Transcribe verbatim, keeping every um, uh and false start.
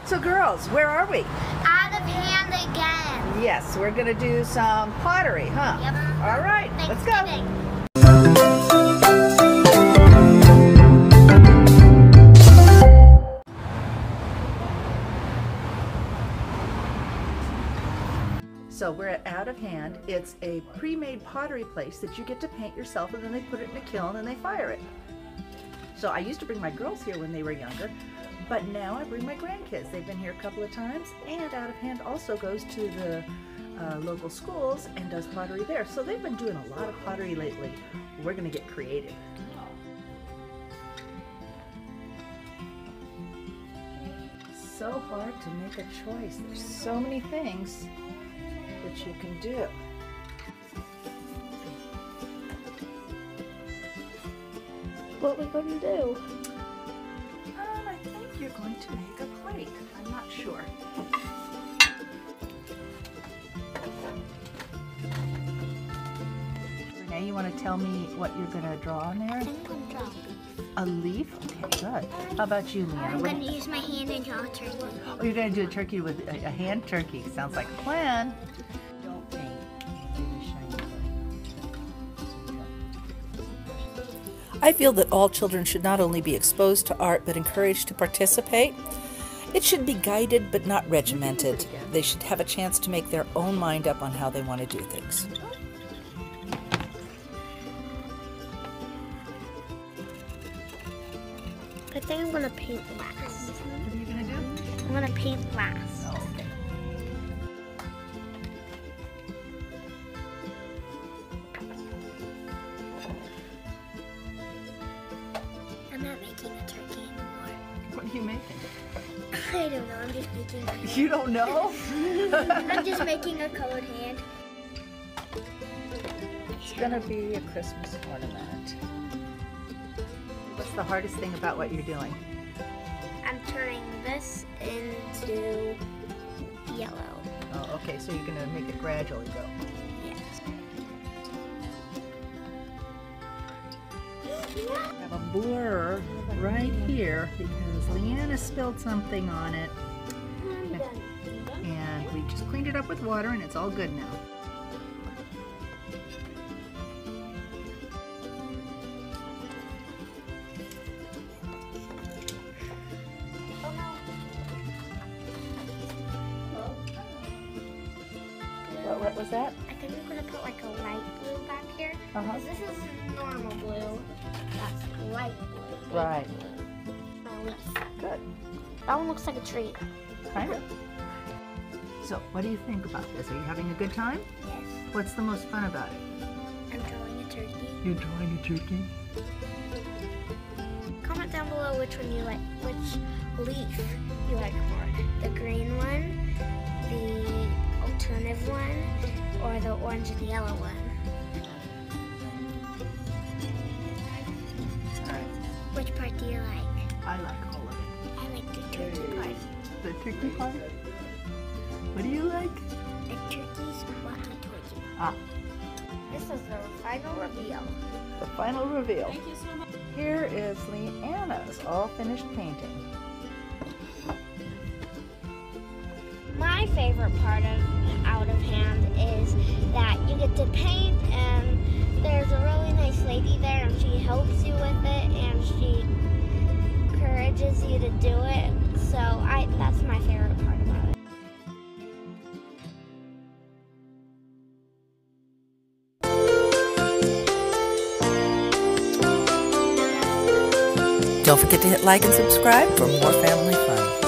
So girls, where are we? Out of hand again. Yes, we're gonna do some pottery, huh? Yep. All right, let's go. So we're at Out of Hand. It's a pre-made pottery place that you get to paint yourself, and then they put it in a kiln and they fire it. So I used to bring my girls here when they were younger, but now I bring my grandkids. They've been here a couple of times, and Out of Hand also goes to the uh, local schools and does pottery there. So they've been doing a lot of pottery lately. We're gonna get creative. So hard to make a choice. There's so many things that you can do. What are we going to do? Um, I think you're going to make a plate. I'm not sure. Renee, you want to tell me what you're going to draw on there? I'm going to draw a leaf. Okay, good. How about you, Leanna? I'm going to use my hand and draw a turkey. Oh, you're going to do a turkey with a, a hand turkey. Sounds like a plan. Don't paint. I feel that all children should not only be exposed to art, but encouraged to participate. It should be guided, but not regimented. They should have a chance to make their own mind up on how they want to do things. I think I'm going to paint last. What are you going to do? I'm going to paint last. Oh, okay. I'm not making a turkey anymore. What are you making? I don't know. I'm just making. You don't know? I'm just making a colored hand. It's going to be a Christmas ornament. What's the hardest thing about what you're doing? I'm turning this into yellow. Oh, okay, so you're going to make it gradually go. Yes. I have a blur right here because Leanna spilled something on it. And we just cleaned it up with water and it's all good now. What, what was that? I think I'm going to put like a light blue back here. Uh-huh. Because this is normal blue. That's light blue. Right. A leaf. Good. That one looks like a tree. Kind of. So, what do you think about this? Are you having a good time? Yes. What's the most fun about it? I'm drawing a turkey. You're drawing a turkey? Comment down below which one you like, which leaf you like more. The green one, the alternative one, or the orange and yellow one. Which part do you like? I like all of it. I like the turkey part. The turkey part? What do you like? The turkey's walkie-talkie. Ah. This is the final reveal. The final reveal. Thank you so much. Here is Leanna's all finished painting. My favorite part of Out of Hand is that you get to paint and there's a really nice lady there and she helps you with it and she encourages you to do it. So I that's my favorite part about it. Don't forget to hit like and subscribe for more family fun.